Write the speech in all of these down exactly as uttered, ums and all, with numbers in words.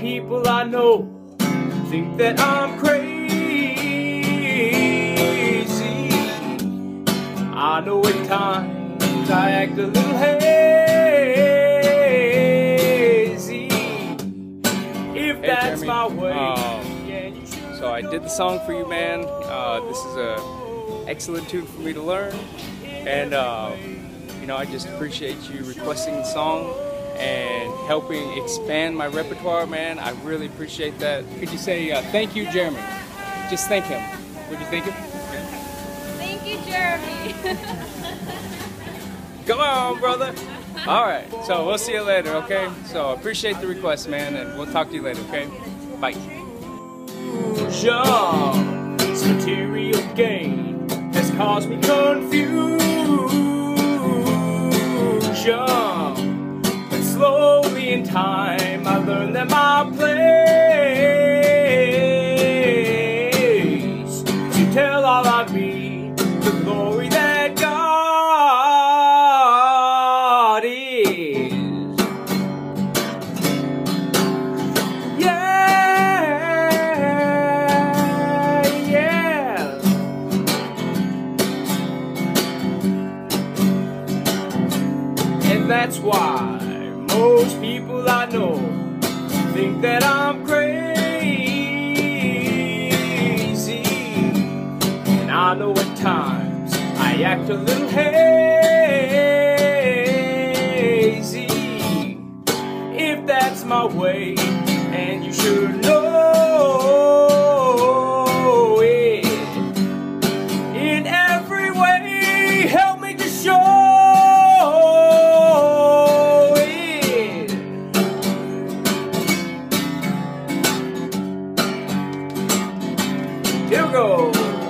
people I know think that I'm crazy. I know at times I act a little hazy. If Hey, that's Jeremy. my way. Um, Yeah, you should so I did the song for you, man. Uh, this is a excellent tune for me to learn, and uh, you know, I just appreciate you requesting the song and helping expand my repertoire, man. I really appreciate that. Could you say uh, thank you, Jeremy? Just thank him. Would you thank him? Thank you, Jeremy. Come on, brother. All right, so we'll see you later, okay? So appreciate the request, man, and we'll talk to you later, okay? Bye. This material gain has caused me confusion, but slowly in time I learned that my place to tell all I be the glory that God is. That's why most people I know think that I'm crazy. And I know at times I act a little hazy. If that's my way, and you should know it. In every way, help me to show. Here we go.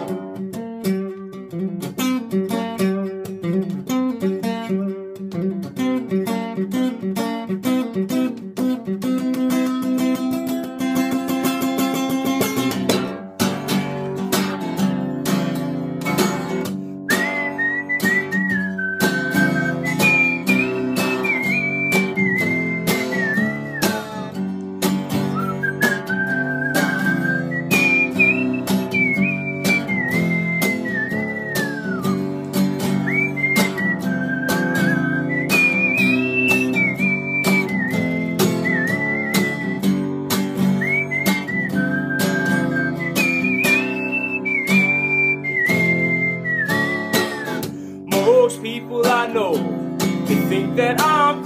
Most people I know, they think that I'm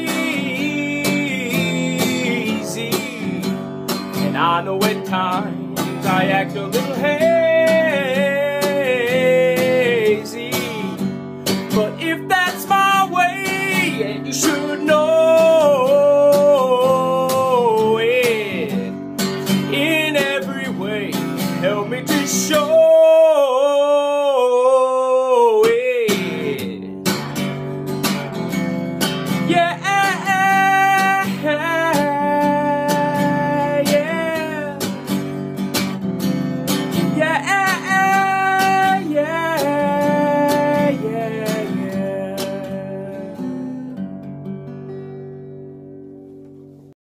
crazy. And I know at times I act a little hazy. But if that's my way, and you should know it, in every way, help me to show